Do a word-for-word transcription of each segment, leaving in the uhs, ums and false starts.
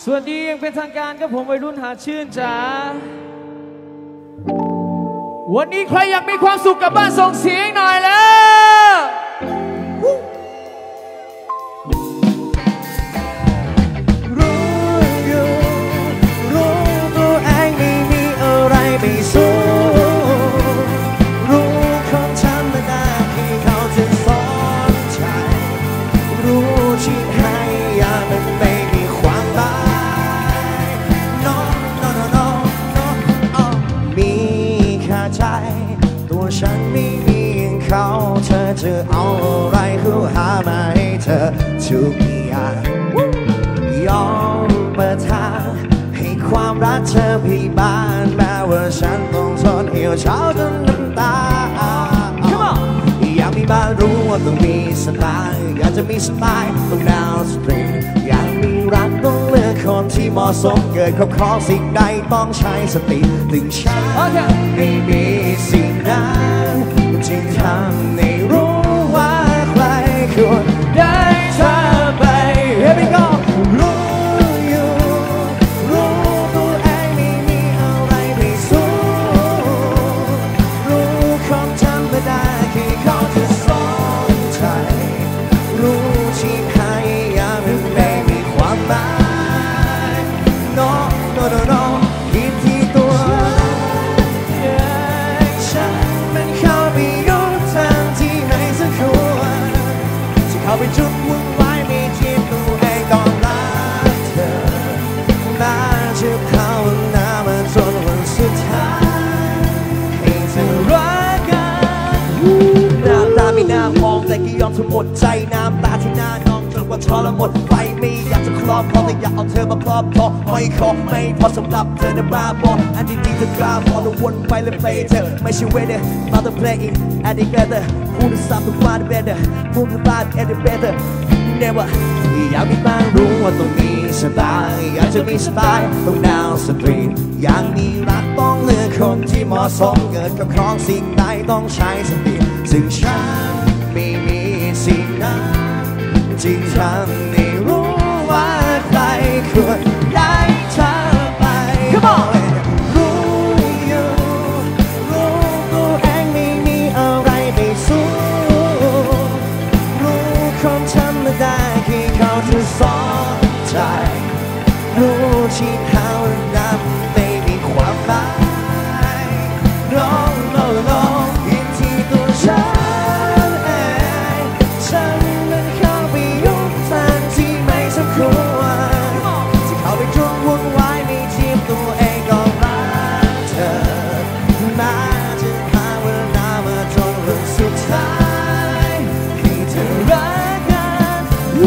สวัสดียังเป็นทางการครับผมวัยรุ่นหาชื่นจ๋าวันนี้ใครอยากมีความสุขกับบ้านส่งเสียงหน่อยแล้วรู้อยู่รู้ตัวเองไม่มีอะไรไม่สู้รู้คนธรรมดาที่เขาจะสอนใจรู้ที่ให้ยามันไม่มีความหมาย no no no no no oh มีค่าใจตัวฉันไม่มีอย่างเขาเธอจะเอาอะไรเขาหามาให้เธอทุกอย่างยอมเปิดทางให้ความรักเธอพี่บ้านแม้ว่าฉันต้องทนเหี่ยวเฉาจนน้ำตาอยากมีบ้านรู้ว่าต้องมีสไตล์อยากจะมีสไตล์ต้องแนวสตรีทอยากมีรักต้องเลือกคนที่เหมาะสมเกิดครอบครองสิ่งใดต้องใช้สติถึงฉันไม่มีสิ่งนั้นจึงทำให้รู้ว่าใครควรได้เธอไป Here we go รู้อยู่รู้ตัวเองไม่มีอะไรไม่สู้รู้คนธรรมดาที่เขาจะสอนใจรู้ที่ให้ยามันไม่มีความหมาย No no no no ผิดที่ตัวฉันมันเข้าไปยุ่งทางที่ไม่สมควรจะเข้าไปจุดวุ่นวายไม่จีบตัวเองก่อนรักเธอน่าจะภาวนามาจนวันสุดท้ายให้เธอรักกันหน้าตาไม่น่ามองแต่ก็ยอมทั้งหมดใจน้ำตาที่หน้าน้องจนกว่าทรมานไปไม่อยากจะครอบครองแต่อยากเอาเธอมาครอบครองไม่ขอไม่พอสำหรับเธอนะบ้าบออันที่จริงเธอกล้าพอต้องวนไปและเพลย์เธอไม่ใช่เวเดอร์มาต้อง play it and together พูดซ้ำทุกวัน better พูดบ้าน and better never อยากมีบ้างรู้ว่าต้องมีสไตล์อยากจะมีสไตล์ต้องแนวสตรีทอยากมีรักต้องเลือกคนที่เหมาะสมเกิดกับครองสิ่งใดต้องใช้สติซึ่งฉันไม่มีสิ่งนั้นจึงทำให้รู้ว่าใครควรได้เธอไป Come on รู้อยู่รู้ตัวเองไม่มีอะไรไม่สู้รู้คนธรรมดาที่เขาจะสอนใจรู้ที่เขานับไม่มีความหมายร้องโน้โน้ผิดที่ตัวฉันเองฉันมันเข้าไปยุ่งทางที่ไม่สมควรที่เข้าไปจุดวุ่นวายไม่จีบตัวเองก็รักเธอน่าจะภาวนามาจนวันสุดท้ายให้เธอรักกัน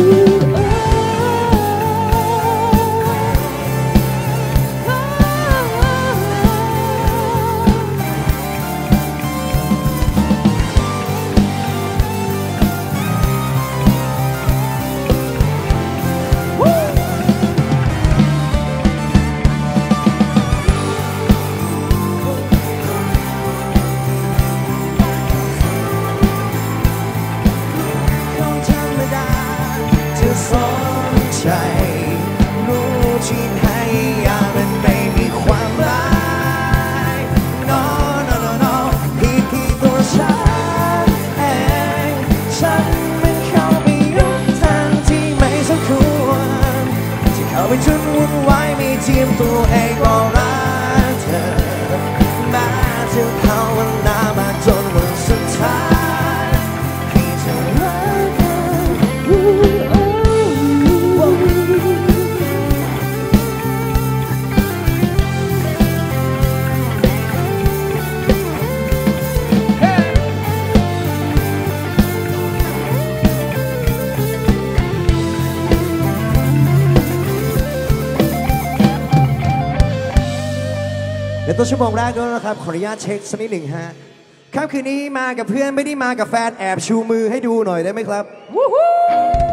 สนใจรู้ที่ให้ยามันไม่มีความหมาย No no no no ผิดที่ตัวฉันเองฉันมันเข้าไปยุ่งทางที่ไม่สมควรที่เข้าไปจนวุ่นวายไม่เทียมตัวเองก็รักเธอแม้จะภาวนามาจนวันสุดท้ายให้เธอรักกันในต้นชั่วโมงแรกด้วยนะครับขออนุญาตเช็คสักนิดหนึ่งฮะค่ำคืนนี้มากับเพื่อนไม่ได้มากับแฟนแอบชูมือให้ดูหน่อยได้ไหมครับ